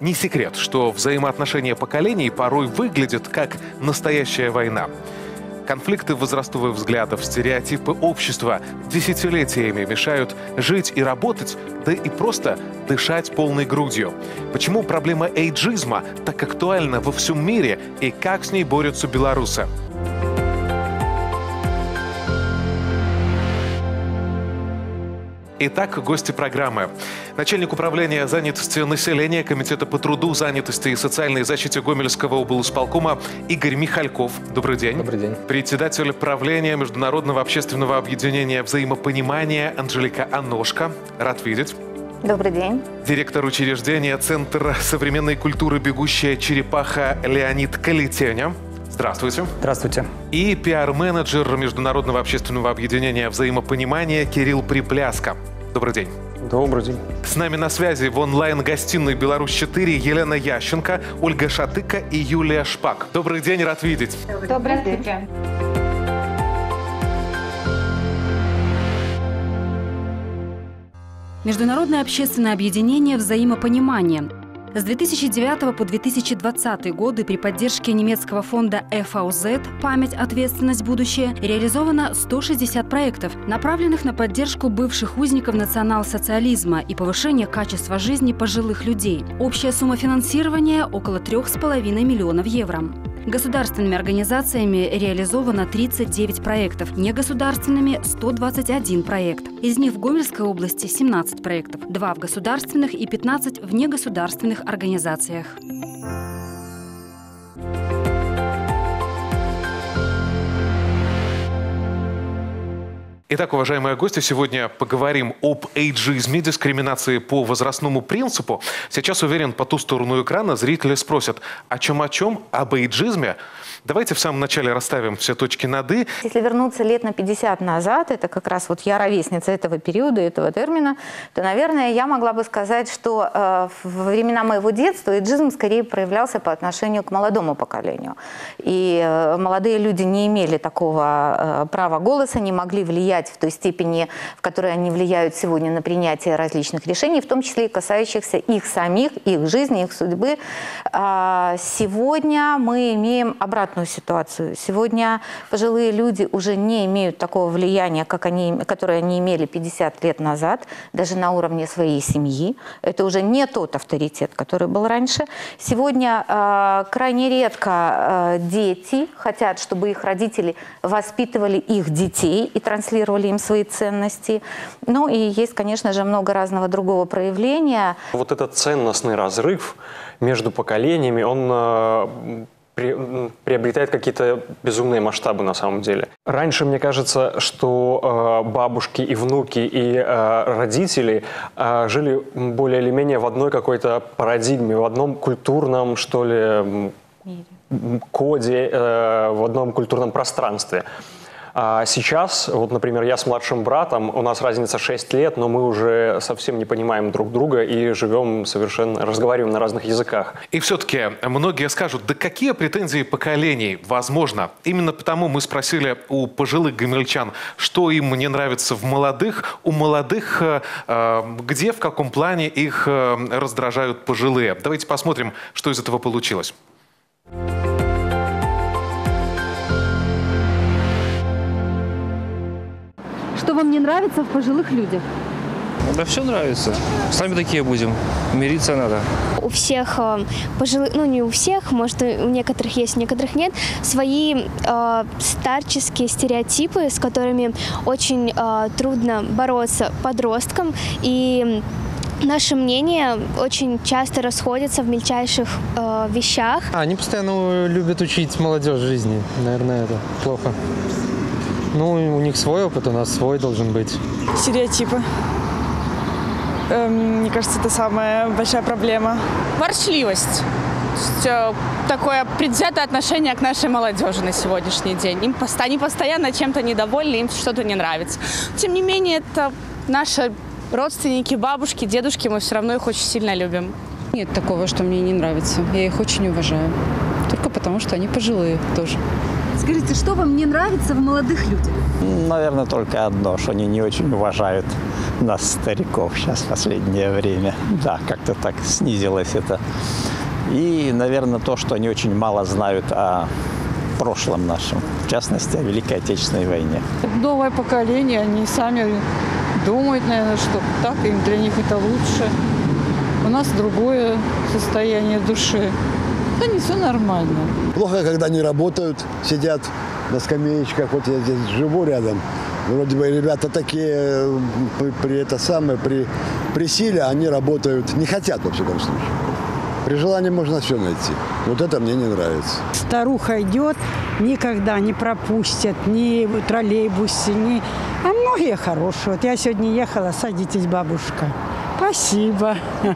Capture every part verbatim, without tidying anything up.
Не секрет, что взаимоотношения поколений порой выглядят как настоящая война. Конфликты возрастовых взглядов, стереотипы общества десятилетиями мешают жить и работать, да и просто дышать полной грудью. Почему проблема эйджизма так актуальна во всем мире и как с ней борются белорусы? Итак, гости программы. Начальник управления занятости населения Комитета по труду, занятости и социальной защите Гомельского облисполкома Игорь Михальков. Добрый день. Добрый день. Председатель правления Международного общественного объединения «Взаимопонимание» Анжелика Аношка. Рад видеть. Добрый день. Директор учреждения Центра современной культуры «Бегущая черепаха» Леонид Калитеня. Здравствуйте. Здравствуйте. И пиар-менеджер Международного общественного объединения «Взаимопонимание» Кирилл Припляска. Добрый день. Добрый день. С нами на связи в онлайн-гостиной «Беларусь-четыре» Елена Ященко, Ольга Шатыка и Юлия Шпак. Добрый день, рад видеть. Добрый день. Международное общественное объединение «Взаимопонимание». С две тысячи девятого по две тысячи двадцатый годы при поддержке немецкого фонда эф а зет «Память, ответственность, будущее» реализовано сто шестьдесят проектов, направленных на поддержку бывших узников национал-социализма и повышение качества жизни пожилых людей. Общая сумма финансирования – около трех с половиной миллионов евро. Государственными организациями реализовано тридцать девять проектов, негосударственными – сто двадцать один проект. Из них в Гомельской области семнадцать проектов, два в государственных и пятнадцать в негосударственных организациях. Итак, уважаемые гости, сегодня поговорим об эйджизме, дискриминации по возрастному принципу. Сейчас, уверен, по ту сторону экрана зрители спросят, о чем о чем, об эйджизме. Давайте в самом начале расставим все точки над «и». Если вернуться лет на пятьдесят назад, это как раз вот я ровесница этого периода, этого термина, то, наверное, я могла бы сказать, что э, во времена моего детства эйджизм скорее проявлялся по отношению к молодому поколению. И э, молодые люди не имели такого э, права голоса, не могли влиять в той степени, в которой они влияют сегодня на принятие различных решений, в том числе и касающихся их самих, их жизни, их судьбы. А сегодня мы имеем обратную ситуацию. Сегодня пожилые люди уже не имеют такого влияния, как они, которое они имели пятьдесят лет назад, даже на уровне своей семьи. Это уже не тот авторитет, который был раньше. Сегодня э, крайне редко э, дети хотят, чтобы их родители воспитывали их детей и транслировали им свои ценности. Ну и есть, конечно же, много разного другого проявления. Вот этот ценностный разрыв между поколениями, он э, приобретает какие-то безумные масштабы на самом деле. Раньше, мне кажется, что э, бабушки и внуки и э, родители э, жили более или менее в одной какой-то парадигме, в одном культурном, что ли, коде, э, в одном культурном пространстве. А сейчас, вот, например, я с младшим братом, у нас разница шесть лет, но мы уже совсем не понимаем друг друга и живем совершенно, разговариваем на разных языках. И все-таки многие скажут, да какие претензии поколений? Возможно. Именно потому мы спросили у пожилых гомельчан, что им не нравится в молодых. У молодых, э, где, в каком плане их э, раздражают пожилые. Давайте посмотрим, что из этого получилось. Что вам не нравится в пожилых людях? Да все нравится. Сами такие будем. Мириться надо. У всех пожилых, ну не у всех, может у некоторых есть, у некоторых нет, свои э, старческие стереотипы, с которыми очень э, трудно бороться подросткам. И наши мнения очень часто расходятся в мельчайших э, вещах. Они постоянно любят учить молодежь жизни. Наверное, это плохо. Ну, у них свой опыт, у нас свой должен быть. Стереотипы. Эм, мне кажется, это самая большая проблема. Ворчливость. Такое предвзятое отношение к нашей молодежи на сегодняшний день. Им пост- они постоянно чем-то недовольны, им что-то не нравится. Тем не менее, это наши родственники, бабушки, дедушки, мы все равно их очень сильно любим. Нет такого, что мне не нравится. Я их очень уважаю. Только потому, что они пожилые тоже. Скажите, что вам не нравится в молодых людях? Наверное, только одно, что они не очень уважают нас, стариков, сейчас в последнее время. Да, как-то так снизилось это. И, наверное, то, что они очень мало знают о прошлом нашем, в частности, о Великой Отечественной войне. Новое поколение, они сами думают, наверное, что так, им для них это лучше. У нас другое состояние души. Да не все нормально. Плохо, когда они работают, сидят на скамеечках. Вот я здесь живу рядом. Вроде бы ребята такие при, при это самое, при, при силе они работают, не хотят, во всяком случае. При желании можно все найти. Вот это мне не нравится. Старуха идет, никогда не пропустят, ни в троллейбусе, ни... А многие хорошие. Вот я сегодня ехала, садитесь, бабушка. Спасибо.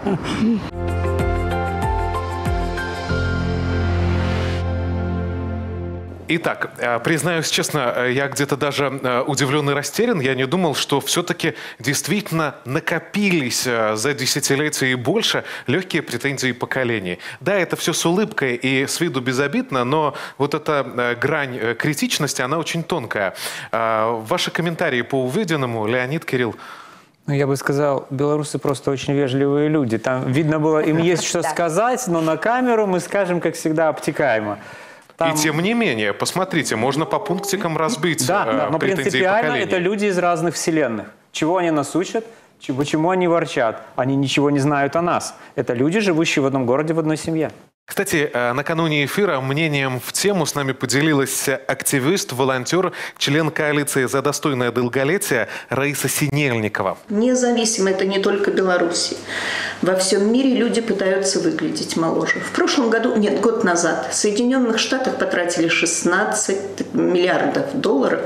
Итак, признаюсь честно, я где-то даже удивлен и растерян. Я не думал, что все-таки действительно накопились за десятилетия и больше легкие претензии поколений. Да, это все с улыбкой и с виду безобидно, но вот эта грань критичности, она очень тонкая. Ваши комментарии по увиденному, Леонид, Кирилл? Ну, я бы сказал, белорусы просто очень вежливые люди. Там видно было, им есть что сказать, но на камеру мы скажем, как всегда, обтекаемо. Там... И тем не менее, посмотрите, можно по пунктикам разбить да, э, да, но претензии принципиально поколений. Это люди из разных вселенных. Чего они нас учат, почему они ворчат? Они ничего не знают о нас. Это люди, живущие в одном городе, в одной семье. Кстати, накануне эфира мнением в тему с нами поделилась активист, волонтер, член коалиции «За достойное долголетие» Раиса Синельникова. Независимо, это не только Беларусь. Во всем мире люди пытаются выглядеть моложе. В прошлом году, нет, год назад, в Соединенных Штатах потратили шестнадцать миллиардов долларов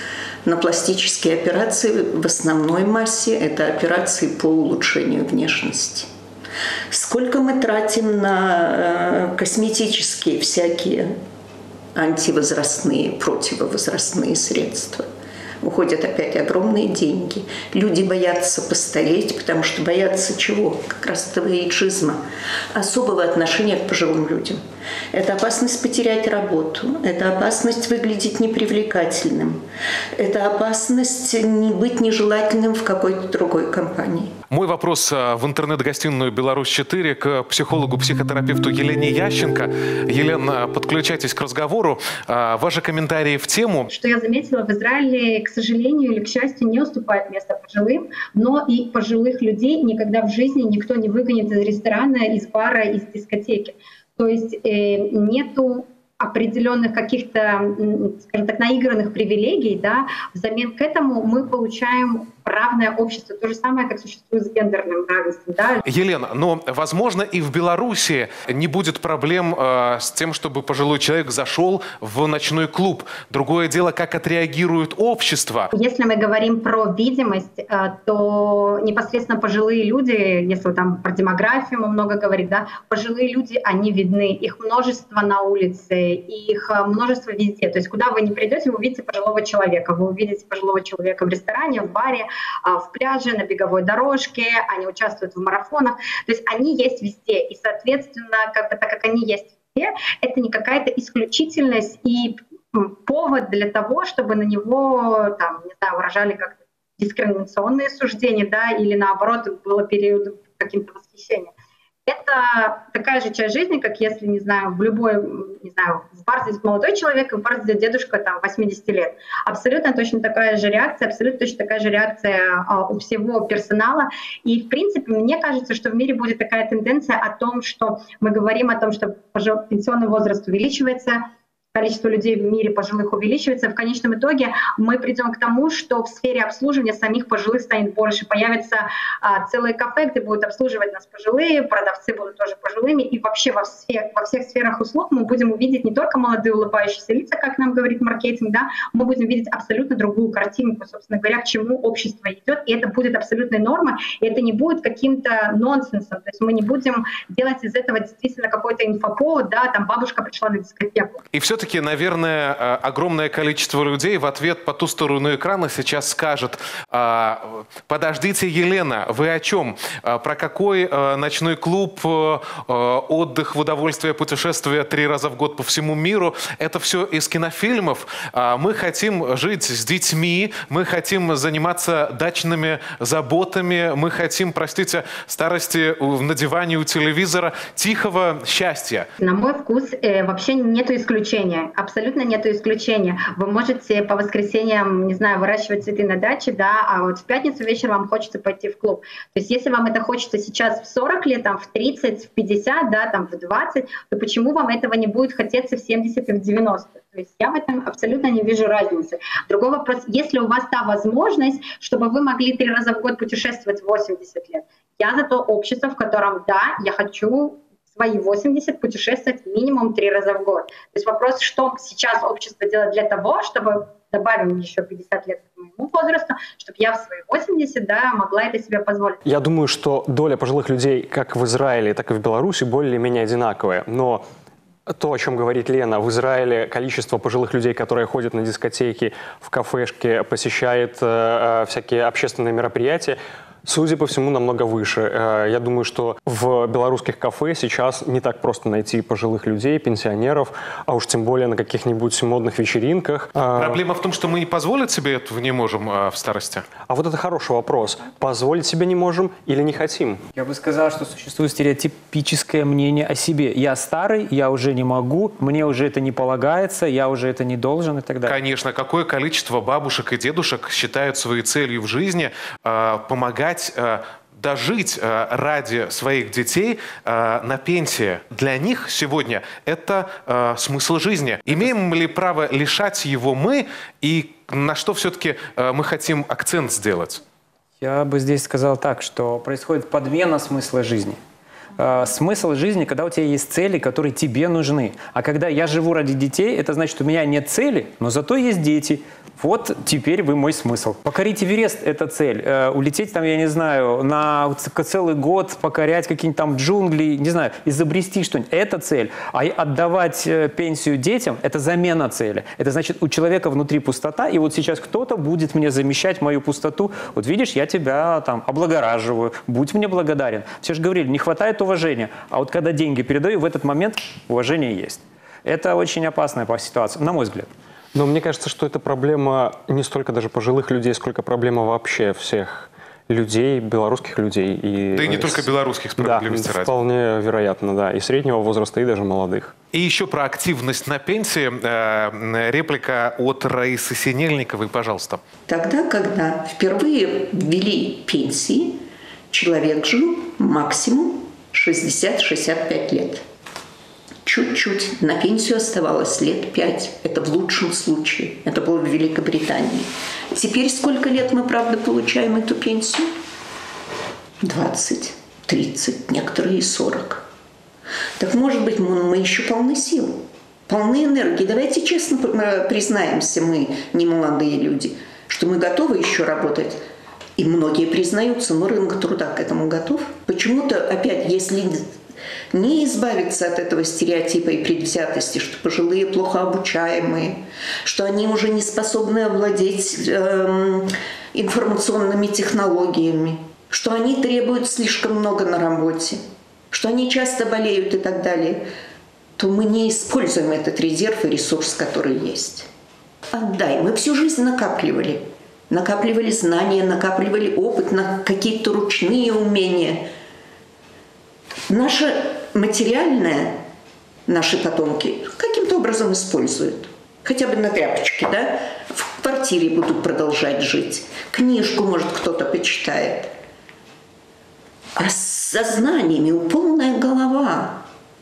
на пластические операции. В основной массе это операции по улучшению внешности. Сколько мы тратим на косметические всякие антивозрастные, противовозрастные средства? Уходят опять огромные деньги. Люди боятся постареть, потому что боятся чего? Как раз этого эйджизма, особого отношения к пожилым людям. Это опасность потерять работу, это опасность выглядеть непривлекательным, это опасность не быть нежелательным в какой-то другой компании. Мой вопрос в интернет-гостиную «Беларусь четыре» к психологу-психотерапевту Елене Ященко. Елена, подключайтесь к разговору. Ваши комментарии в тему. Что я заметила, в Израиле, к сожалению или к счастью, не уступает место пожилым, но и пожилых людей никогда в жизни никто не выгонит из ресторана, из бара, из дискотеки. То есть э, нету определенных каких-то, скажем так, наигранных привилегий, да, взамен к этому мы получаем равное общество, то же самое, как существует с гендерным равенством. Да? Елена, но, возможно, и в Беларуси не будет проблем э, с тем, чтобы пожилой человек зашел в ночной клуб. Другое дело, как отреагирует общество. Если мы говорим про видимость, э, то непосредственно пожилые люди, если там про демографию мы много говорим, да, пожилые люди, они видны, их множество на улице, их множество везде. То есть куда вы ни придете, вы увидите пожилого человека. Вы увидите пожилого человека в ресторане, в баре, в пляже, на беговой дорожке, они участвуют в марафонах. То есть они есть везде. И, соответственно, как бы, так как они есть везде, это не какая-то исключительность и повод для того, чтобы на него, там, не знаю, выражали как-то дискриминационные суждения, да, или наоборот, было период каким-то восхищения. Это такая же часть жизни, как если, не знаю, в любой, не знаю, в бар здесь молодой человек и в бар здесь дедушка там восьмидесяти лет. Абсолютно точно такая же реакция, абсолютно точно такая же реакция а, у всего персонала. И, в принципе, мне кажется, что в мире будет такая тенденция о том, что мы говорим о том, что пенсионный возраст увеличивается, количество людей в мире пожилых увеличивается. В конечном итоге мы придем к тому, что в сфере обслуживания самих пожилых станет больше. Появятся а, целые кафе, где будут обслуживать нас пожилые, продавцы будут тоже пожилыми. И вообще во всех, во всех сферах услуг мы будем увидеть не только молодые улыбающиеся лица, как нам говорит маркетинг, да, мы будем видеть абсолютно другую картинку, собственно говоря, к чему общество идет. И это будет абсолютной нормой, и это не будет каким-то нонсенсом. То есть мы не будем делать из этого действительно какой-то инфоповод, да, там бабушка пришла на дискотеку. И все все-таки, наверное, огромное количество людей в ответ по ту сторону экрана сейчас скажет: подождите, Елена, вы о чем? Про какой ночной клуб, отдых в удовольствие, путешествия три раза в год по всему миру? Это все из кинофильмов. Мы хотим жить с детьми, мы хотим заниматься дачными заботами, мы хотим, простите, старости на диване у телевизора, тихого счастья. На мой вкус э, вообще нету исключения, абсолютно нету исключения. Вы можете по воскресеньям, не знаю, выращивать цветы на даче, да, а вот в пятницу вечером вам хочется пойти в клуб. То есть если вам это хочется сейчас в сорок лет, там, в тридцать, в пятьдесят, да, там, в двадцать, то почему вам этого не будет хотеться в семьдесят и в девяносто? То есть я в этом абсолютно не вижу разницы. Другой вопрос, если у вас та возможность, чтобы вы могли три раза в год путешествовать в восемьдесят лет, я за то общество, в котором, да, я хочу свои восемьдесят путешествовать минимум три раза в год. То есть вопрос, что сейчас общество делает для того, чтобы, добавим еще пятьдесят лет к моему возрасту, чтобы я в свои восемьдесят, да, могла это себе позволить. Я думаю, что доля пожилых людей как в Израиле, так и в Беларуси более-менее одинаковая. Но то, о чем говорит Лена, в Израиле количество пожилых людей, которые ходят на дискотеки, в кафешки, посещают э, всякие общественные мероприятия, судя по всему, намного выше. Я думаю, что в белорусских кафе сейчас не так просто найти пожилых людей, пенсионеров, а уж тем более на каких-нибудь модных вечеринках. Проблема в том, что мы не позволить себе этого не можем в старости. А вот это хороший вопрос. Позволить себе не можем или не хотим? Я бы сказал, что существует стереотипическое мнение о себе. Я старый, я уже не могу, мне уже это не полагается, я уже это не должен и так далее. Конечно. Какое количество бабушек и дедушек считают своей целью в жизни э, помогать дожить ради своих детей на пенсии. Для них сегодня это смысл жизни. Имеем ли право лишать его мы, и на что все-таки мы хотим акцент сделать? Я бы здесь сказал так, что происходит подмена смысла жизни. Смысл жизни, когда у тебя есть цели, которые тебе нужны. А когда я живу ради детей, это значит, у меня нет цели, но зато есть дети. Вот теперь вы мой смысл. Покорить Эверест – это цель. Э, улететь там, я не знаю, на целый год, покорять какие-нибудь там джунгли, не знаю, изобрести что-нибудь – это цель. А отдавать э, пенсию детям – это замена цели. Это значит, у человека внутри пустота, и вот сейчас кто-то будет мне замещать мою пустоту. Вот видишь, я тебя там облагораживаю, будь мне благодарен. Все же говорили, не хватает уважения. А вот когда деньги передаю, в этот момент уважение есть. Это очень опасная ситуация, на мой взгляд. Но мне кажется, что это проблема не столько даже пожилых людей, сколько проблема вообще всех людей, белорусских людей. И да и не только белорусских, справедливости ради. Вполне вероятно, да. И среднего возраста, и даже молодых. И еще про активность на пенсии. Э, реплика от Раисы Синельниковой, пожалуйста. Тогда, когда впервые ввели пенсии, человек жил максимум шестьдесят-шестьдесят пять лет. Чуть-чуть. На пенсию оставалось лет пять. Это в лучшем случае. Это было в Великобритании. Теперь сколько лет мы, правда, получаем эту пенсию? двадцать, тридцать, некоторые и сорок. Так, может быть, мы, мы еще полны сил, полны энергии. Давайте честно признаемся, мы, не молодые люди, что мы готовы еще работать. И многие признаются, но рынок труда к этому готов. Почему-то, опять, если не избавиться от этого стереотипа и предвзятости, что пожилые плохо обучаемые, что они уже не способны овладеть э, информационными технологиями, что они требуют слишком много на работе, что они часто болеют и так далее, то мы не используем этот резерв и ресурс, который есть. Отдай. Мы всю жизнь накапливали. Накапливали знания, накапливали опыт, на какие-то ручные умения. Наше материальное, наши потомки каким-то образом используют. Хотя бы на тряпочке, да? В квартире будут продолжать жить. Книжку, может, кто-то почитает. А с знаниями полная голова,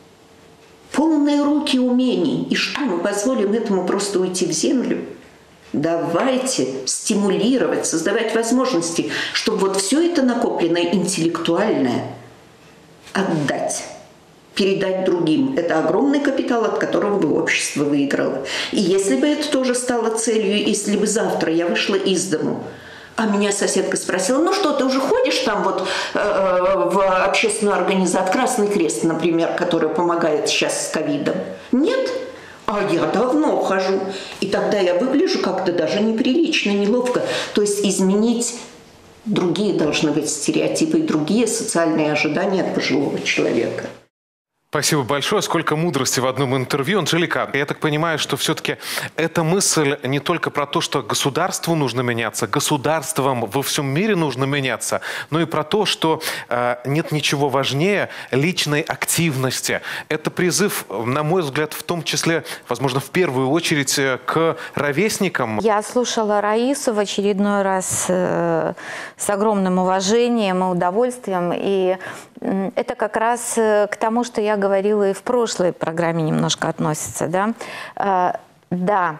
полные руки умений. И что, мы позволим этому просто уйти в землю? Давайте стимулировать, создавать возможности, чтобы вот все это накопленное интеллектуальное отдать, передать другим. Это огромный капитал, от которого бы общество выиграло. И если бы это тоже стало целью, если бы завтра я вышла из дому, а меня соседка спросила, ну что, ты уже ходишь там вот э, в общественную организацию, Красный Крест, например, который помогает сейчас с ковидом? Нет. А я давно хожу. И тогда я выгляжу как-то даже неприлично, неловко. То есть изменить другие должны быть стереотипы и другие социальные ожидания от пожилого человека. Спасибо большое. Сколько мудрости в одном интервью. Анжелика, я так понимаю, что все-таки эта мысль не только про то, что государству нужно меняться, государствам во всем мире нужно меняться, но и про то, что э, нет ничего важнее личной активности. Это призыв, на мой взгляд, в том числе, возможно, в первую очередь к ровесникам. Я слушала Раису в очередной раз э, с огромным уважением и удовольствием. И э, это как раз к тому, что я говорила и в прошлой программе, немножко относится. Да, э, да.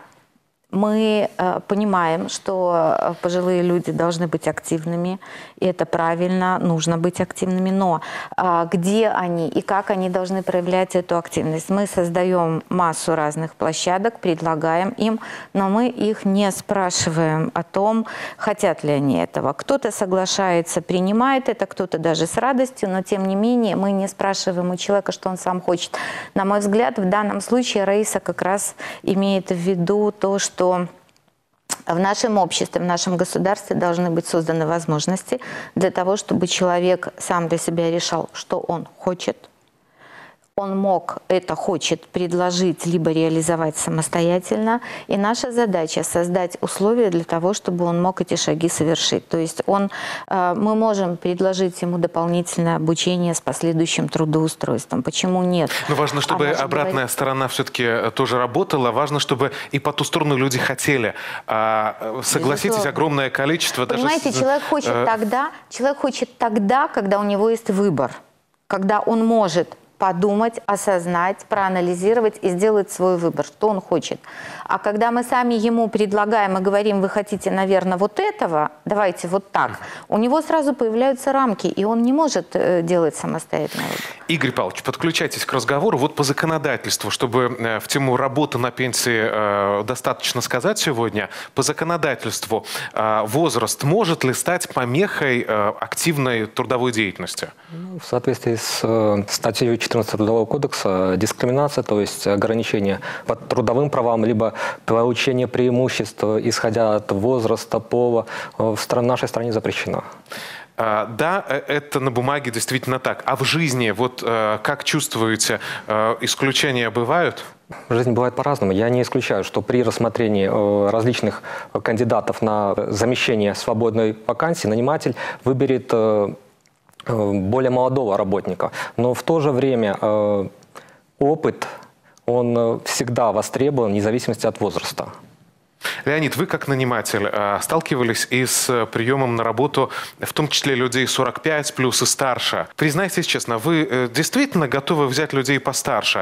Мы э, понимаем, что пожилые люди должны быть активными, и это правильно, нужно быть активными, но э, где они и как они должны проявлять эту активность? Мы создаем массу разных площадок, предлагаем им, но мы их не спрашиваем о том, хотят ли они этого. Кто-то соглашается, принимает это, кто-то даже с радостью, но тем не менее мы не спрашиваем у человека, что он сам хочет. На мой взгляд, в данном случае Раиса как раз имеет в виду то, что что в нашем обществе, в нашем государстве должны быть созданы возможности для того, чтобы человек сам для себя решал, что он хочет. Он мог это хочет предложить, либо реализовать самостоятельно. И наша задача создать условия для того, чтобы он мог эти шаги совершить. То есть он, мы можем предложить ему дополнительное обучение с последующим трудоустройством. Почему нет? Но важно, чтобы а обратная говорить... сторона все-таки тоже работала. Важно, чтобы и по ту сторону люди хотели. А, согласитесь, Безусловно. огромное количество... Понимаете, даже... человек хочет э... тогда, человек хочет тогда, когда у него есть выбор. Когда он может подумать, осознать, проанализировать и сделать свой выбор, что он хочет. А когда мы сами ему предлагаем и говорим, вы хотите, наверное, вот этого, давайте вот так, у него сразу появляются рамки, и он не может делать самостоятельно выбор. Игорь Павлович, подключайтесь к разговору. Вот по законодательству, чтобы в тему работы на пенсии достаточно сказать сегодня, по законодательству возраст может ли стать помехой активной трудовой деятельности? В соответствии с статьей четырнадцать Трудового кодекса дискриминация, то есть ограничение по трудовым правам, либо получение преимуществ, исходя от возраста, пола, в нашей стране запрещено. Да, это на бумаге действительно так. А в жизни, вот как чувствуете, исключения бывают? Жизнь бывает по-разному. Я не исключаю, что при рассмотрении различных кандидатов на замещение свободной вакансии наниматель выберет более молодого работника. Но в то же время э, опыт, он всегда востребован, вне зависимости от возраста. Леонид, вы как наниматель сталкивались и с приемом на работу, в том числе людей сорок пять плюс и старше. Признайтесь честно, вы действительно готовы взять людей постарше?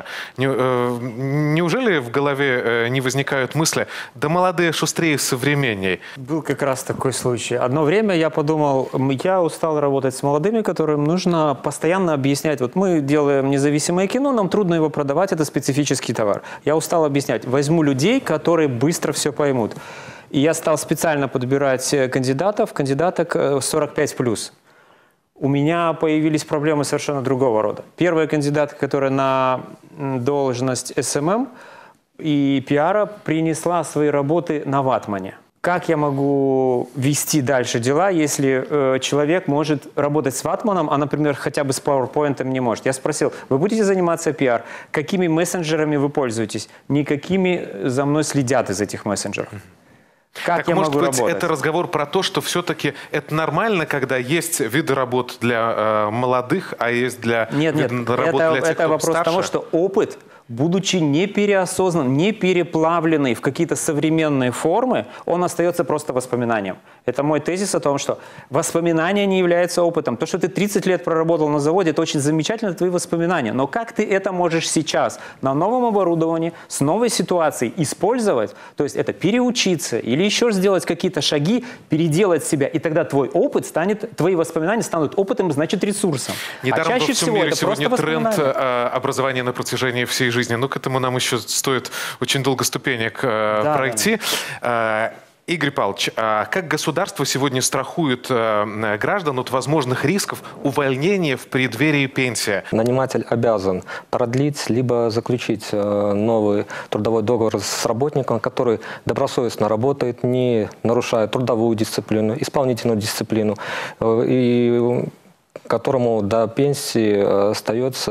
Неужели в голове не возникают мысли, да молодые шустрее современней? Был как раз такой случай. Одно время я подумал, я устал работать с молодыми, которым нужно постоянно объяснять. Вот мы делаем независимое кино, нам трудно его продавать, это специфический товар. Я устал объяснять. Возьму людей, которые быстро все поймут. И я стал специально подбирать кандидатов, кандидаток сорок пять плюс. У меня появились проблемы совершенно другого рода. Первая кандидатка, которая на должность эс эм эм и пиара, принесла свои работы на ватмане. Как я могу вести дальше дела, если э, человек может работать с ватманом, а, например, хотя бы с PowerPoint не может? Я спросил, вы будете заниматься пиар? Какими мессенджерами вы пользуетесь? Никакими за мной следят из этих мессенджеров. Как так, я может могу быть, работать? это разговор про то, что все-таки это нормально, когда есть виды работ для э, молодых, а есть для нет, нет, работ это, для тех, это кто вопрос старше? того, что опыт, будучи не переосознан, не переплавленный в какие-то современные формы, он остается просто воспоминанием. Это мой тезис о том, что воспоминания не являются опытом. То, что ты тридцать лет проработал на заводе, это очень замечательно, твои воспоминания. Но как ты это можешь сейчас на новом оборудовании, с новой ситуацией использовать? То есть это переучиться или еще сделать какие-то шаги, переделать себя, и тогда твой опыт станет, твои воспоминания станут опытом, значит ресурсом. Недаром а чаще во всем всего мире это сегодня просто тренд воспоминания. образования на протяжении всей жизни. Ну, к этому нам еще стоит очень долго ступенек да, пройти. Да. Игорь Павлович, а как государство сегодня страхует э, граждан от возможных рисков увольнения в преддверии пенсии? Наниматель обязан продлить либо заключить э, новый трудовой договор с работником, который добросовестно работает, не нарушая трудовую дисциплину, исполнительную дисциплину, э, и которому до пенсии остается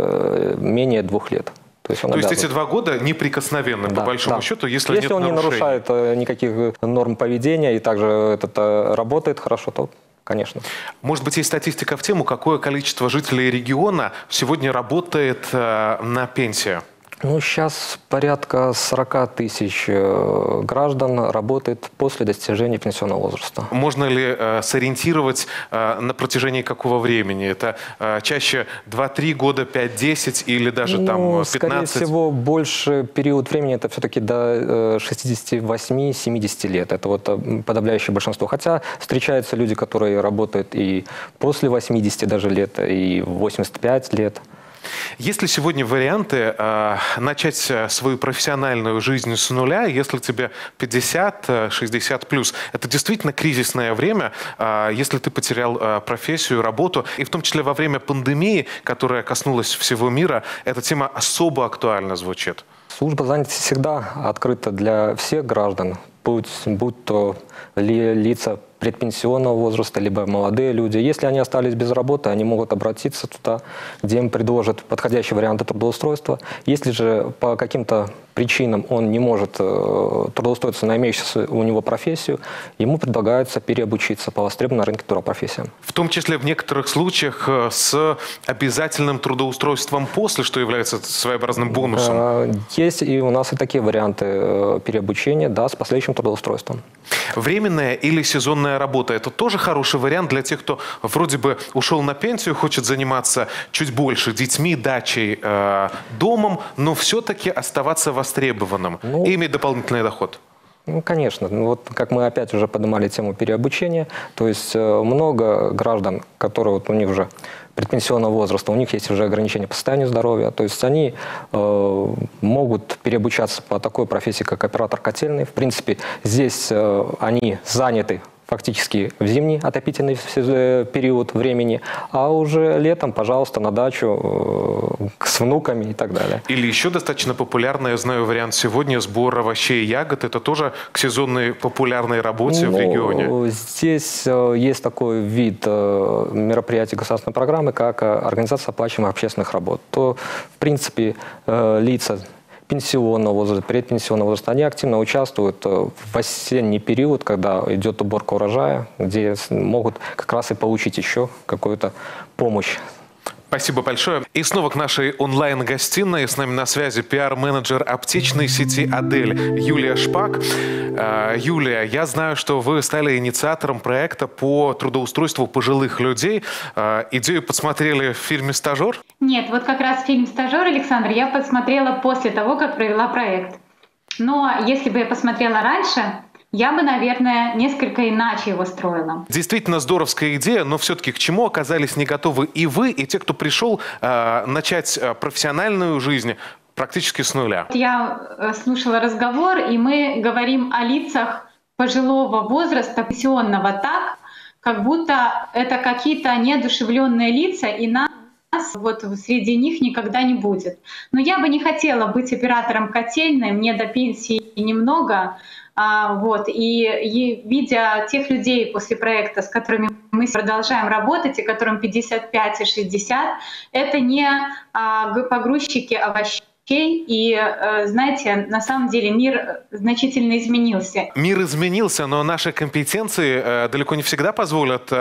э, менее двух лет. То есть, То есть эти два года неприкосновенны, да, по большому да. счету, если, если нет он нарушений. не нарушает никаких норм поведения и также это работает хорошо, то, конечно. Может быть, есть статистика в тему, какое количество жителей региона сегодня работает э, на пенсию? Ну, сейчас порядка сорока тысяч граждан работает после достижения пенсионного возраста. Можно ли э, сориентировать э, на протяжении какого времени? Это э, чаще два-три года, пять-десять или даже ну, там пятнадцать? Скорее всего, больше период времени это все-таки до шестидесяти восьми — семидесяти лет. Это вот подавляющее большинство. Хотя встречаются люди, которые работают и после восьмидесяти даже лет, и восемьдесят пять лет. Есть ли сегодня варианты э, начать свою профессиональную жизнь с нуля, если тебе пятьдесят-шестьдесят плюс? Это действительно кризисное время, э, если ты потерял э, профессию, работу. И в том числе во время пандемии, которая коснулась всего мира, эта тема особо актуально звучит. Служба занятости всегда открыта для всех граждан, будь, будь то ли, лица предпенсионного возраста, либо молодые люди. Если они остались без работы, они могут обратиться туда, где им предложат подходящие варианты трудоустройства. Если же по каким-то причинам он не может э, трудоустроиться на имеющуюся у него профессию, ему предлагается переобучиться по востребованным на рынке трудопрофессиям. В том числе в некоторых случаях с обязательным трудоустройством после, что является своеобразным бонусом. Э, есть и у нас и такие варианты э, переобучения, да, с последующим трудоустройством. Временная или сезонная работа – это тоже хороший вариант для тех, кто вроде бы ушел на пенсию, хочет заниматься чуть больше детьми, дачей, э, домом, но все-таки оставаться востребованным ну, и иметь дополнительный доход. Ну, конечно. Вот как мы опять уже поднимали тему переобучения, то есть э, много граждан, которые вот у них уже предпенсионного возраста, у них есть уже ограничения по состоянию здоровья, то есть они э, могут переобучаться по такой профессии, как оператор котельной. В принципе, здесь э, они заняты фактически в зимний отопительный период времени, а уже летом, пожалуйста, на дачу э, с внуками и так далее. Или еще достаточно популярный, я знаю, вариант сегодня — сбор овощей и ягод. Это тоже к сезонной популярной работе ну, в регионе. Здесь э, есть такой вид э, мероприятий государственной программы, как организация оплачиваемых общественных работ. То, в принципе, э, лица пенсионного возраста, предпенсионного возраста, они активно участвуют в осенний период, когда идет уборка урожая, где могут как раз и получить еще какую-то помощь. Спасибо большое. И снова к нашей онлайн-гостиной. С нами на связи пиар-менеджер аптечной сети «Адель» Юлия Шпак. Юлия, я знаю, что вы стали инициатором проекта по трудоустройству пожилых людей. Идею подсмотрели в фильме «Стажер»? Нет, вот как раз фильм «Стажер», Александр, я подсмотрела после того, как провела проект. Но если бы я посмотрела раньше, я бы, наверное, несколько иначе его строила. Действительно здоровская идея, но все-таки к чему оказались не готовы и вы, и те, кто пришел э, начать профессиональную жизнь практически с нуля? Я слушала разговор, и мы говорим о лицах пожилого возраста, пенсионного так, как будто это какие-то неодушевленные лица, и нас вот среди них никогда не будет. Но я бы не хотела быть оператором котельной, мне до пенсии немного. А, вот, и, и видя тех людей после проекта, с которыми мы продолжаем работать, и которым пятьдесят пять и шестьдесят, это не а, погрузчики овощей. И, знаете, на самом деле мир значительно изменился. Мир изменился, но наши компетенции далеко не всегда позволят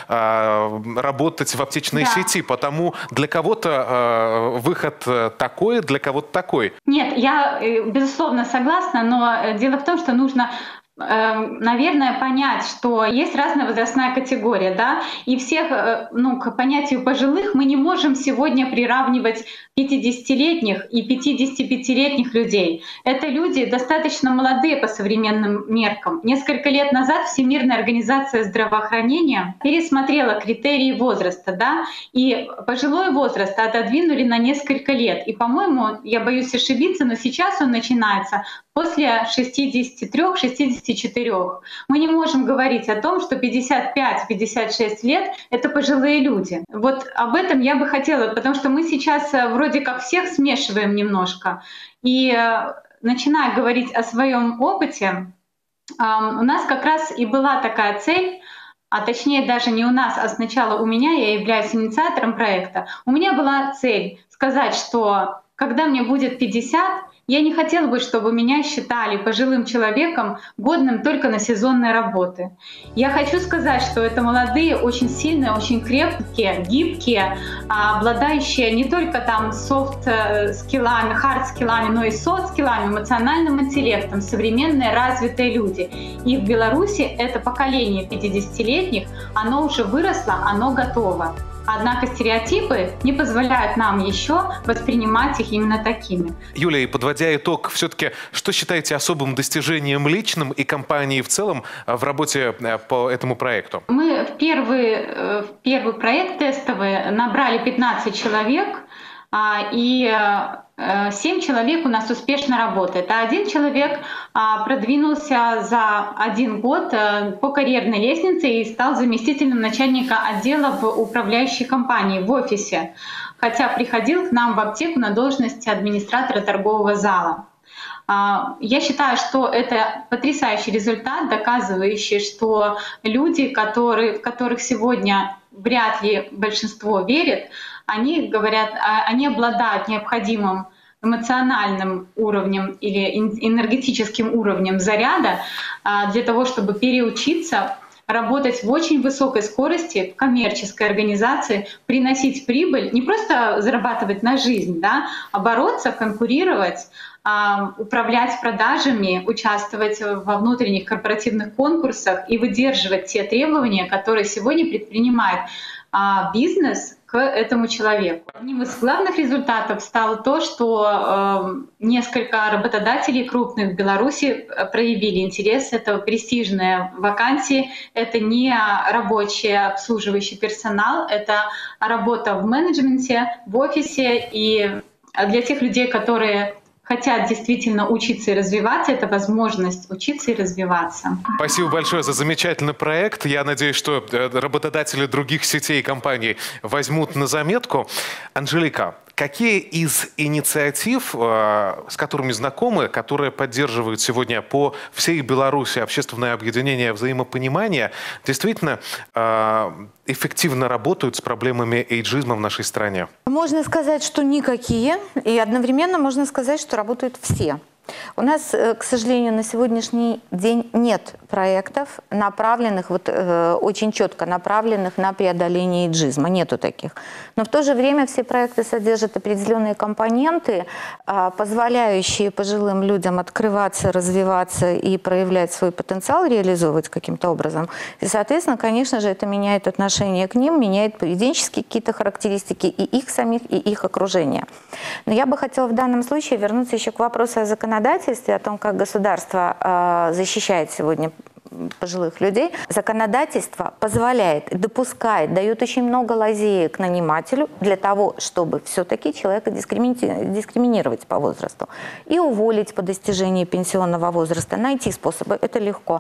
работать в аптечной да. сети, потому для кого-то выход такой, для кого-то такой. Нет, я, безусловно, согласна, но дело в том, что нужно, наверное, понять, что есть разная возрастная категория, да, и всех, ну, к понятию пожилых мы не можем сегодня приравнивать пятидесятилетних и пятидесятипятилетних людей. Это люди достаточно молодые по современным меркам. Несколько лет назад Всемирная организация здравоохранения пересмотрела критерии возраста, да, и пожилой возраст отодвинули на несколько лет. И, по-моему, я боюсь ошибиться, но сейчас он начинается после шестидесяти трёх — шестидесяти семидесяти четырёх. Мы не можем говорить о том, что пятьдесят пять — пятьдесят шесть лет — это пожилые люди. Вот об этом я бы хотела, потому что мы сейчас вроде как всех смешиваем немножко. И начиная говорить о своем опыте, у нас как раз и была такая цель, а точнее даже не у нас, а сначала у меня, я являюсь инициатором проекта, у меня была цель сказать, что когда мне будет пятьдесят, я не хотела бы, чтобы меня считали пожилым человеком, годным только на сезонные работы. Я хочу сказать, что это молодые, очень сильные, очень крепкие, гибкие, обладающие не только там софт-скиллами, хард-скиллами, но и софт-скиллами, эмоциональным интеллектом, современные развитые люди. И в Беларуси это поколение пятидесятилетних, оно уже выросло, оно готово. Однако стереотипы не позволяют нам еще воспринимать их именно такими. Юлия, и подводя итог, все-таки что считаете особым достижением личным и компании в целом в работе по этому проекту? Мы в первый, в первый проект тестовый набрали пятнадцать человек, и семь человек у нас успешно работает, а один человек продвинулся за один год по карьерной лестнице и стал заместителем начальника отдела в управляющей компании в офисе, хотя приходил к нам в аптеку на должность администратора торгового зала. Я считаю, что это потрясающий результат, доказывающий, что люди, которые, в которых сегодня вряд ли большинство верит, они говорят, они обладают необходимым эмоциональным уровнем или энергетическим уровнем заряда для того, чтобы переучиться, работать в очень высокой скорости в коммерческой организации, приносить прибыль, не просто зарабатывать на жизнь, да, а бороться, конкурировать, управлять продажами, участвовать во внутренних корпоративных конкурсах и выдерживать те требования, которые сегодня предпринимает бизнес к этому человеку. Одним из главных результатов стало то, что э, несколько работодателей крупных в Беларуси проявили интерес. Это престижные вакансии, это не рабочий обслуживающий персонал, это работа в менеджменте, в офисе. И для тех людей, которые хотят действительно учиться и развиваться, это возможность учиться и развиваться. Спасибо большое за замечательный проект. Я надеюсь, что работодатели других сетей и компаний возьмут на заметку. Анжелика, какие из инициатив, с которыми знакомы, которые поддерживают сегодня по всей Беларуси общественное объединение «Взаимопонимание», действительно эффективно работают с проблемами эйджизма в нашей стране? Можно сказать, что никакие, и одновременно можно сказать, что работают все. У нас, к сожалению, на сегодняшний день нет проектов, направленных, вот, э, очень четко направленных на преодоление эйджизма. Нету таких. Но в то же время все проекты содержат определенные компоненты, э, позволяющие пожилым людям открываться, развиваться и проявлять свой потенциал, реализовывать каким-то образом. И, соответственно, конечно же, это меняет отношение к ним, меняет поведенческие какие-то характеристики и их самих, и их окружения. Но я бы хотела в данном случае вернуться еще к вопросу о законодательстве, о том, как государство э, защищает сегодня пожилых людей. Законодательство позволяет, допускает, дает очень много лазеек нанимателю для того, чтобы все-таки человека дискриминировать по возрасту и уволить по достижении пенсионного возраста, найти способы, это легко,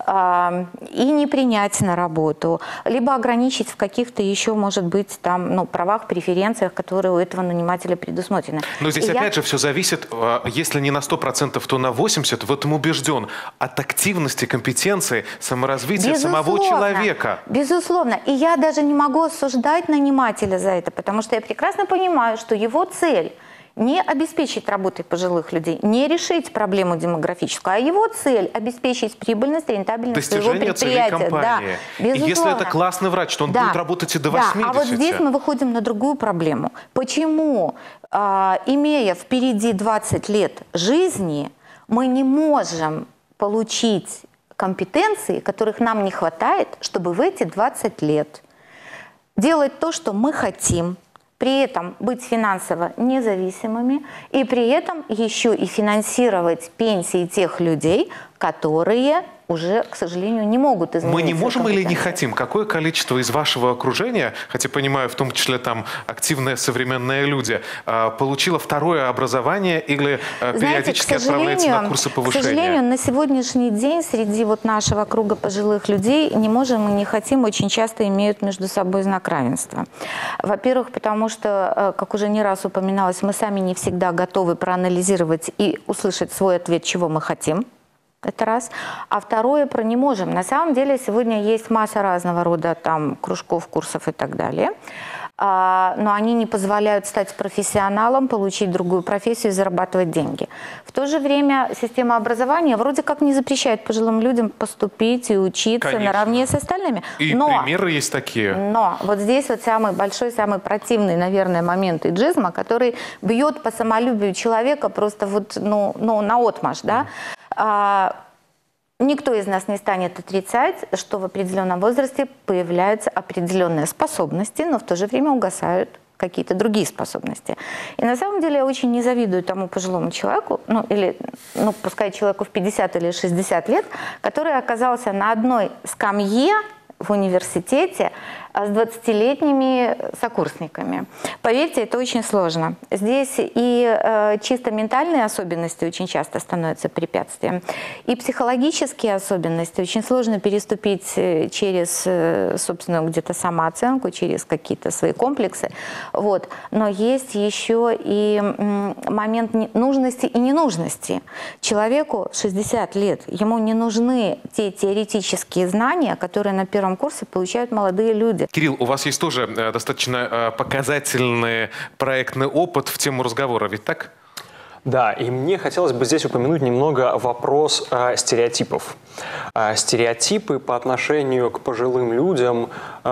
и не принять на работу, либо ограничить в каких-то еще, может быть, там, ну, правах, преференциях, которые у этого нанимателя предусмотрены. Но здесь, и опять я... же, все зависит, если не на сто процентов, то на восемьдесят процентов, в этом убежден, от активности, компетенции, саморазвития безусловно, самого человека. Безусловно. И я даже не могу осуждать нанимателя за это, потому что я прекрасно понимаю, что его цель не обеспечить работой пожилых людей, не решить проблему демографическую, а его цель – обеспечить прибыльность, рентабельность своего предприятия. Да, и если это классный врач, то он да, будет работать и до восьмидесяти. Да. А вот здесь мы выходим на другую проблему. Почему, э, имея впереди двадцать лет жизни, мы не можем получить компетенции, которых нам не хватает, чтобы в эти двадцать лет делать то, что мы хотим, при этом быть финансово независимыми и при этом еще и финансировать пенсии тех людей, которые уже, к сожалению, не могут измениться. Мы не можем или не хотим? Какое количество из вашего окружения, хотя понимаю, в том числе там активные современные люди, получило второе образование или периодически Знаете, отправляется на курсы повышения? К сожалению, на сегодняшний день среди вот нашего круга пожилых людей не можем и не хотим, очень часто имеют между собой знак равенства. Во-первых, потому что, как уже не раз упоминалось, мы сами не всегда готовы проанализировать и услышать свой ответ, чего мы хотим. Это раз. А второе, про не можем. На самом деле сегодня есть масса разного рода там кружков, курсов и так далее. А, но они не позволяют стать профессионалом, получить другую профессию и зарабатывать деньги. В то же время система образования вроде как не запрещает пожилым людям поступить и учиться Конечно. наравне с остальными. И но, примеры есть такие. Но вот здесь вот самый большой, самый противный, наверное, момент эйджизма, который бьет по самолюбию человека просто вот, ну, ну наотмашь, да? А, никто из нас не станет отрицать, что в определенном возрасте появляются определенные способности, но в то же время угасают какие-то другие способности. И на самом деле я очень не завидую тому пожилому человеку, ну или, ну пускай человеку в пятьдесят или шестьдесят лет, который оказался на одной скамье в университете с двадцатилетними сокурсниками. Поверьте, это очень сложно. Здесь и э, чисто ментальные особенности очень часто становятся препятствием, и психологические особенности очень сложно переступить через, э, собственно, где-то самооценку, через какие-то свои комплексы. Вот. Но есть еще и м, момент нужности и ненужности. Человеку шестьдесят лет, ему не нужны те теоретические знания, которые на первом курсе получают молодые люди. Кирилл, у вас есть тоже э, достаточно э, показательный проектный опыт в тему разговора, ведь так? Да, и мне хотелось бы здесь упомянуть немного вопрос э, стереотипов. Э, стереотипы по отношению к пожилым людям,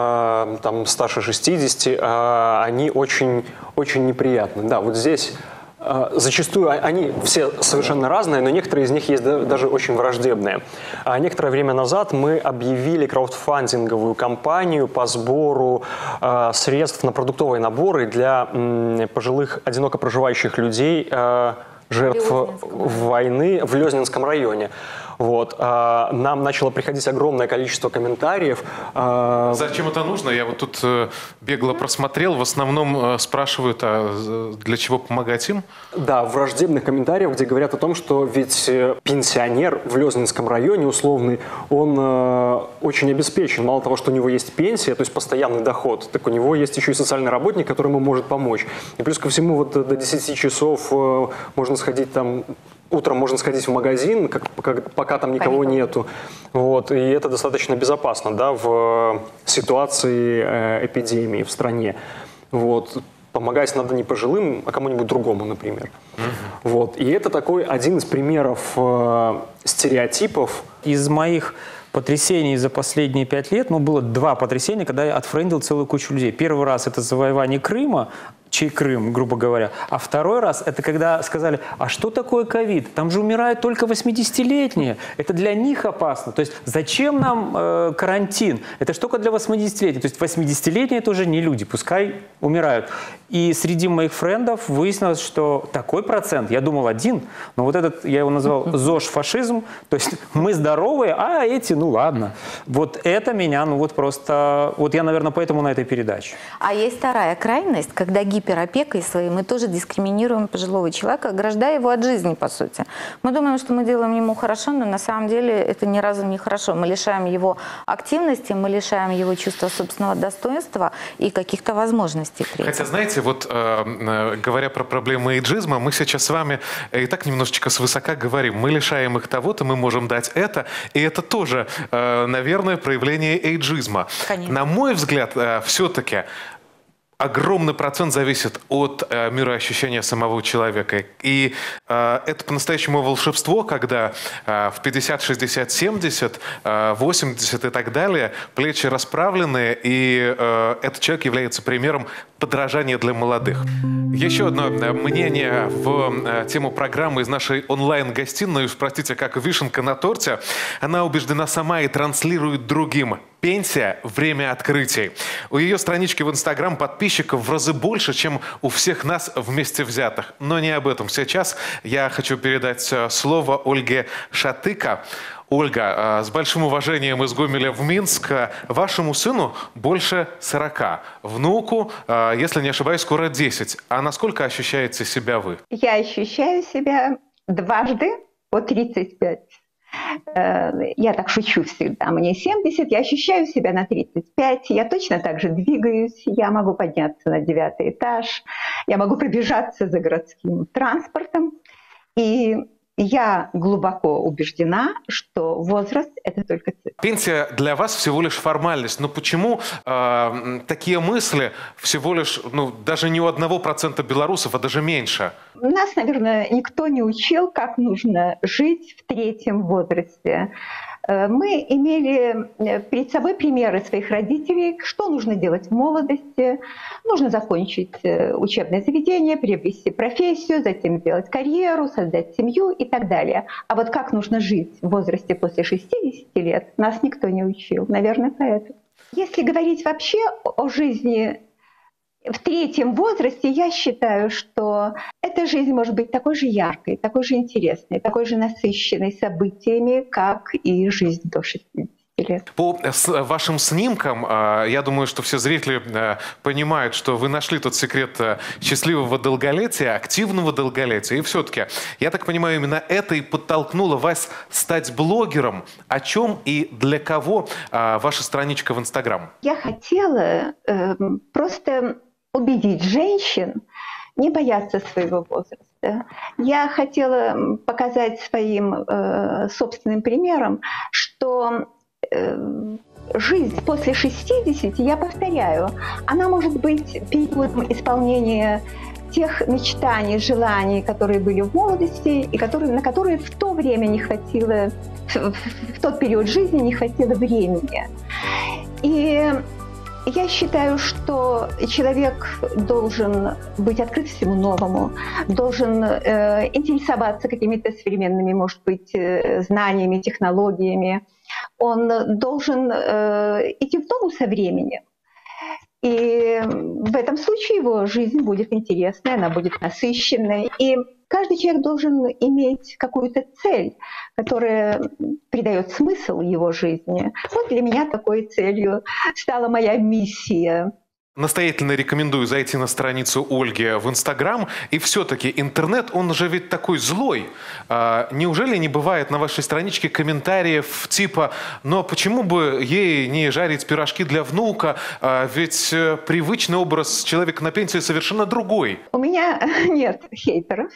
э, там, старше шестидесяти, э, они очень, очень неприятны. Да, вот здесь... Зачастую они все совершенно разные, но некоторые из них есть даже очень враждебные. Некоторое время назад мы объявили краудфандинговую кампанию по сбору средств на продуктовые наборы для пожилых, одиноко проживающих людей, жертв войны в Лёзнинском районе. Вот. А, нам начало приходить огромное количество комментариев. А... Зачем это нужно? Я вот тут э, бегло просмотрел. В основном э, спрашивают, а для чего помогать им? Да, враждебных комментариев, где говорят о том, что ведь пенсионер в Лёзнинском районе условный, он э, очень обеспечен. Мало того, что у него есть пенсия, то есть постоянный доход, так у него есть еще и социальный работник, который ему может помочь. И плюс ко всему вот до десяти часов э, можно сходить там... Утром можно сходить в магазин, как, как, пока там никого Конечно. нету. Вот, и это достаточно безопасно, да, в ситуации э, эпидемии в стране. Вот. Помогать надо не пожилым, а кому-нибудь другому, например. Mm-hmm. Вот. И это такой один из примеров э, стереотипов. Из моих потрясений за последние пять лет, ну, было два потрясения, когда я отфрендил целую кучу людей. Первый раз это завоевание Крыма, чей Крым, грубо говоря. А второй раз, это когда сказали, а что такое ковид? Там же умирают только восьмидесятилетние. Это для них опасно. То есть зачем нам э, карантин? Это ж только для восьмидесятилетних. То есть восьмидесятилетние это уже не люди, пускай умирают. И среди моих френдов выяснилось, что такой процент, я думал один, но вот этот, я его назвал ЗОЖ-фашизм, то есть мы здоровые, а эти, ну ладно. Вот это меня, ну вот просто, вот я, наверное, поэтому на этой передаче. А есть вторая крайность, когда гиперопекой своей мы тоже дискриминируем пожилого человека, ограждая его от жизни, по сути. Мы думаем, что мы делаем ему хорошо, но на самом деле это ни разу не хорошо. Мы лишаем его активности, мы лишаем его чувства собственного достоинства и каких-то возможностей. Хотя, знаете, вот э, говоря про проблемы эйджизма, мы сейчас с вами и так немножечко свысока говорим. Мы лишаем их того-то, мы можем дать это, и это тоже, э, наверное, проявление эйджизма. Конечно. На мой взгляд, э, все-таки огромный процент зависит от э, мироощущения самого человека. И э, это по-настоящему волшебство, когда э, в пятьдесят, шестьдесят, семьдесят, э, восемьдесят и так далее плечи расправлены, и э, этот человек является примером подражания для молодых. Еще одно мнение в э, тему программы из нашей онлайн-гостиной, простите, как вишенка на торте. Она убеждена сама и транслирует другим. Пенсия – время открытий. У ее странички в Инстаграм подписчиков в разы больше, чем у всех нас вместе взятых. Но не об этом сейчас. Я хочу передать слово Ольге Шатыко. Ольга, с большим уважением из Гомеля в Минск. Вашему сыну больше сорока. Внуку, если не ошибаюсь, скоро десять. А насколько ощущаете себя вы? Я ощущаю себя дважды по тридцать пять. Я так шучу всегда. Мне семьдесят, я ощущаю себя на тридцать пять. Я точно так же двигаюсь. Я могу подняться на девятый этаж. Я могу пробежаться за городским транспортом. И я глубоко убеждена, что возраст – это только цифра. Пенсия для вас всего лишь формальность. Но почему э, такие мысли всего лишь, ну, даже не у одного процента белорусов, а даже меньше? Нас, наверное, никто не учил, как нужно жить в третьем возрасте. Мы имели перед собой примеры своих родителей, что нужно делать в молодости. Нужно закончить учебное заведение, приобрести профессию, затем сделать карьеру, создать семью и так далее. А вот как нужно жить в возрасте после шестидесяти лет, нас никто не учил. Наверное, поэтому. Если говорить вообще о жизни в третьем возрасте, я считаю, что эта жизнь может быть такой же яркой, такой же интересной, такой же насыщенной событиями, как и жизнь до шестидесяти лет. По вашим снимкам, я думаю, что все зрители понимают, что вы нашли тот секрет счастливого долголетия, активного долголетия. И все-таки, я так понимаю, именно это и подтолкнуло вас стать блогером. О чем и для кого ваша страничка в Инстаграм? Я хотела э, просто убедить женщин не бояться своего возраста. Я хотела показать своим э, собственным примером, что э, жизнь после шестидесяти, я повторяю, она может быть периодом исполнения тех мечтаний, желаний, которые были в молодости и которые, на которые в то время не хватило, в, в тот период жизни не хватило времени. И я считаю, что человек должен быть открыт всему новому, должен э, интересоваться какими-то современными, может быть, э, знаниями, технологиями. Он должен э, идти в ногу со временем. И в этом случае его жизнь будет интересной, она будет насыщенной. И каждый человек должен иметь какую-то цель, которая придает смысл его жизни. Вот для меня такой целью стала моя миссия. Настоятельно рекомендую зайти на страницу Ольги в Инстаграм. И все-таки интернет, он же ведь такой злой. А, неужели не бывает на вашей страничке комментариев типа «Ну а почему бы ей не жарить пирожки для внука? А, ведь привычный образ человека на пенсии совершенно другой». У меня нет хейтеров.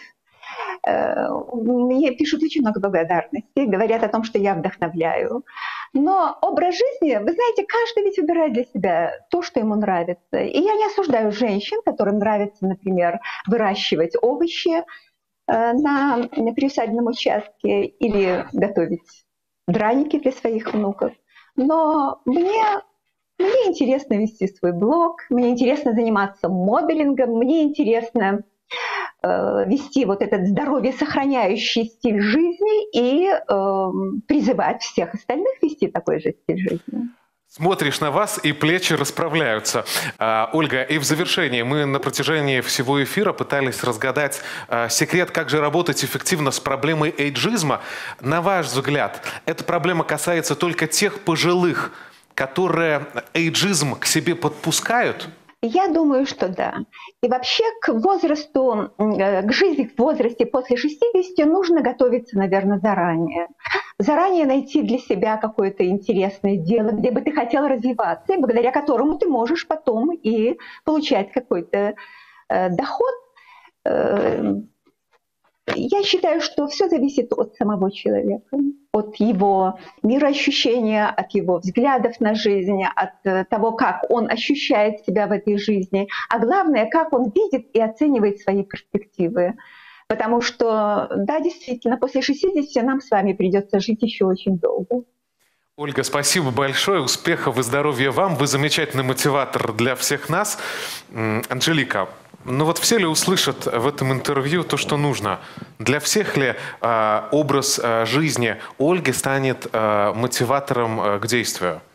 Мне пишут очень много благодарностей, говорят о том, что я вдохновляю. Но образ жизни, вы знаете, каждый ведь выбирает для себя то, что ему нравится. И я не осуждаю женщин, которым нравится, например, выращивать овощи на, на приусадебном участке или готовить драники для своих внуков. Но мне, мне интересно вести свой блог, мне интересно заниматься моделингом, мне интересно вести вот этот здоровье сохраняющий стиль жизни и э, призывать всех остальных вести такой же стиль жизни. Смотришь на вас, и плечи расправляются. А, Ольга, и в завершении мы на протяжении всего эфира пытались разгадать а, секрет, как же работать эффективно с проблемой эйджизма. На ваш взгляд, эта проблема касается только тех пожилых, которые эйджизм к себе подпускают? Я думаю, что да. И вообще к возрасту, к жизни в возрасте после шестидесяти нужно готовиться, наверное, заранее. Заранее найти для себя какое-то интересное дело, где бы ты хотел развиваться, и благодаря которому ты можешь потом и получать какой-то э, доход. Э, я считаю, что все зависит от самого человека, от его мироощущения, от его взглядов на жизнь, от того, как он ощущает себя в этой жизни, а главное, как он видит и оценивает свои перспективы. Потому что, да, действительно, после шестидесяти нам с вами придется жить еще очень долго. Ольга, спасибо большое, успехов и здоровья вам. Вы замечательный мотиватор для всех нас. Анжелика, ну вот все ли услышат в этом интервью то, что нужно? Для всех ли э, образ э, жизни Ольги станет э, мотиватором э, к действию?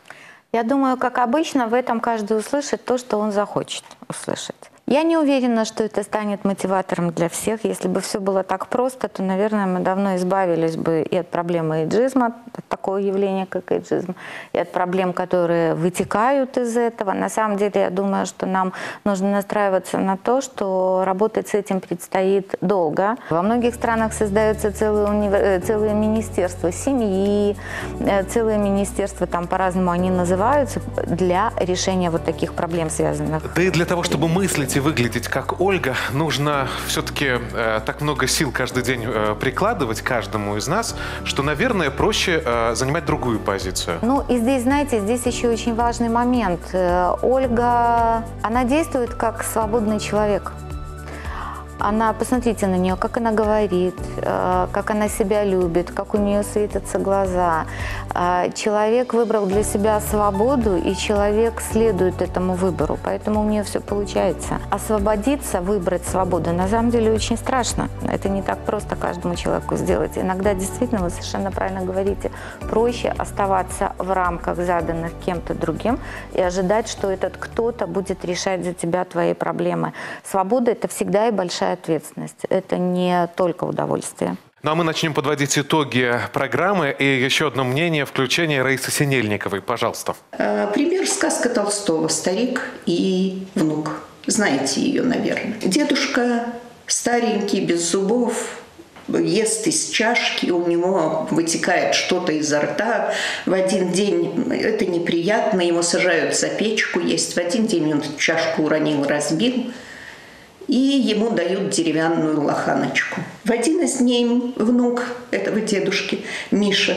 Я думаю, как обычно, в этом каждый услышит то, что он захочет услышать. Я не уверена, что это станет мотиватором для всех. Если бы все было так просто, то, наверное, мы давно избавились бы и от проблемы эйджизма, от такого явления, как эйджизм, и от проблем, которые вытекают из этого. На самом деле, я думаю, что нам нужно настраиваться на то, что работать с этим предстоит долго. Во многих странах создаются целые, универ... целые министерства семьи, целые министерства, там по-разному они называются, для решения вот таких проблем, связанных. Да и для того, чтобы мыслить и выглядеть как Ольга, нужно все-таки э, так много сил каждый день э, прикладывать каждому из нас, что, наверное, проще э, занимать другую позицию. Ну и здесь, знаете, здесь еще очень важный момент. Э, Ольга, она действует как свободный человек. Она, посмотрите на нее, как она говорит, как она себя любит, как у нее светятся глаза. Человек выбрал для себя свободу, и человек следует этому выбору, поэтому у нее все получается. Освободиться, выбрать свободу, на самом деле очень страшно. Это не так просто каждому человеку сделать. Иногда действительно, вы совершенно правильно говорите, проще оставаться в рамках, заданных кем-то другим, и ожидать, что этот кто-то будет решать за тебя твои проблемы. Свобода – это всегда и большая ответственность. Это не только удовольствие. Ну а мы начнем подводить итоги программы. И еще одно мнение, включение Раисы Синельниковой. Пожалуйста. Пример сказка Толстого «Старик и внук». Знаете ее, наверное. Дедушка старенький, без зубов, ест из чашки, у него вытекает что-то изо рта. В один день это неприятно, его сажают за печку есть. В один день он чашку уронил, разбил. И ему дают деревянную лоханочку. В один из дней внук этого дедушки, Миша,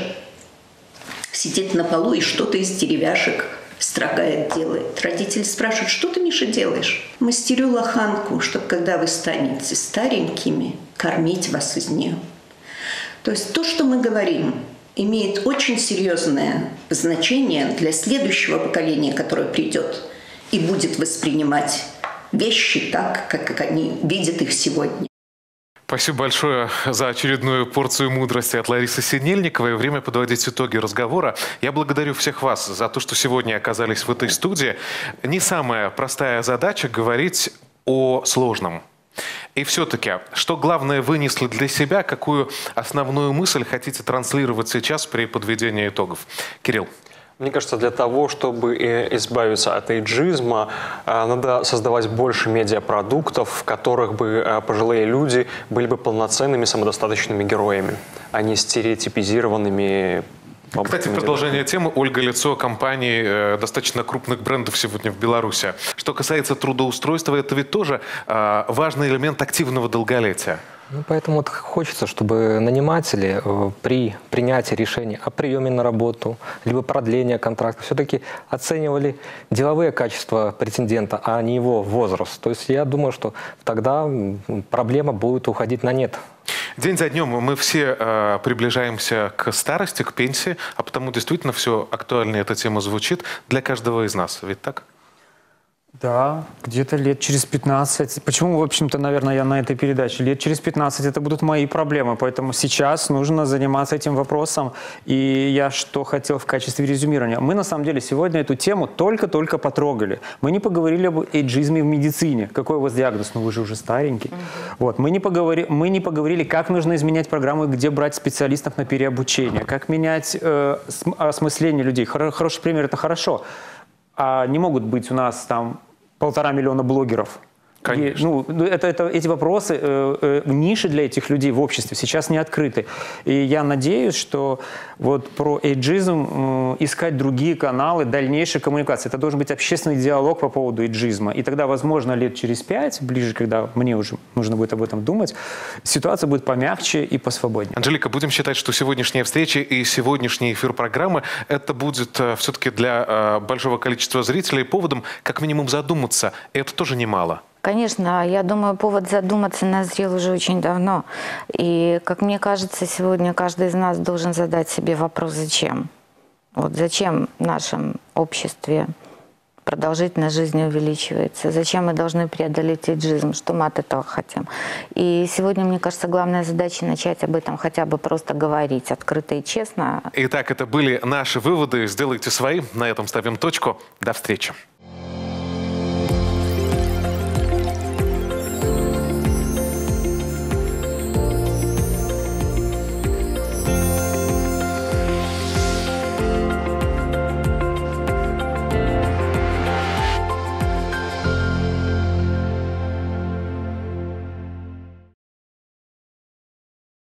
сидит на полу и что-то из деревяшек строгает, делает. Родители спрашивают, что ты, Миша, делаешь? Мастерю лоханку, чтобы, когда вы станете старенькими, кормить вас из нее. То есть то, что мы говорим, имеет очень серьезное значение для следующего поколения, которое придет и будет воспринимать вещи так, как они видят их сегодня. Спасибо большое за очередную порцию мудрости от Ларисы Синельниковой. Время подводить итоги разговора. Я благодарю всех вас за то, что сегодня оказались в этой студии. Не самая простая задача говорить о сложном. И все-таки, что главное вынесли для себя, какую основную мысль хотите транслировать сейчас при подведении итогов? Кирилл. Мне кажется, для того, чтобы избавиться от эйджизма, надо создавать больше медиапродуктов, в которых бы пожилые люди были бы полноценными самодостаточными героями, а не стереотипизированными. Кстати, в продолжение темы, Ольга — лицо компаний э, достаточно крупных брендов сегодня в Беларуси. Что касается трудоустройства, это ведь тоже э, важный элемент активного долголетия. Ну, поэтому вот хочется, чтобы наниматели э, при принятии решения о приеме на работу, либо продлении контракта, все-таки оценивали деловые качества претендента, а не его возраст. То есть я думаю, что тогда проблема будет уходить на нет. День за днем мы все э, приближаемся к старости, к пенсии, а потому действительно все актуальнее эта тема звучит для каждого из нас. Ведь так? Да, где-то лет через пятнадцать. Почему, в общем-то, наверное, я на этой передаче? Лет через пятнадцать это будут мои проблемы, поэтому сейчас нужно заниматься этим вопросом. И я что хотел в качестве резюмирования. Мы, на самом деле, сегодня эту тему только-только потрогали. Мы не поговорили об эйджизме в медицине. Какой у вас диагноз? Ну, вы же уже старенький. Mm-hmm. Вот. Мы, не поговори... Мы не поговорили, как нужно изменять программу, где брать специалистов на переобучение, как менять э, осмысление людей. Хор- хороший пример – это хорошо. А не могут быть у нас там полтора миллиона блогеров. Конечно. Ну, это, это, эти вопросы, э, э, ниши для этих людей в обществе сейчас не открыты. И я надеюсь, что вот про эйджизм э, искать другие каналы дальнейшей коммуникации. Это должен быть общественный диалог по поводу эйджизма. И тогда, возможно, лет через пять, ближе, когда мне уже нужно будет об этом думать, ситуация будет помягче и посвободнее. Анжелика, будем считать, что сегодняшняя встреча и сегодняшний эфир программы это будет э, все-таки для э, большого количества зрителей поводом как минимум задуматься. И это тоже немало. Конечно, я думаю, повод задуматься назрел уже очень давно. И, как мне кажется, сегодня каждый из нас должен задать себе вопрос «Зачем?». Вот зачем в нашем обществе продолжительность жизни увеличивается. Зачем мы должны преодолеть эйджизм? Что мы от этого хотим? И сегодня, мне кажется, главная задача начать об этом хотя бы просто говорить открыто и честно. Итак, это были наши выводы. Сделайте свои. На этом ставим точку. До встречи.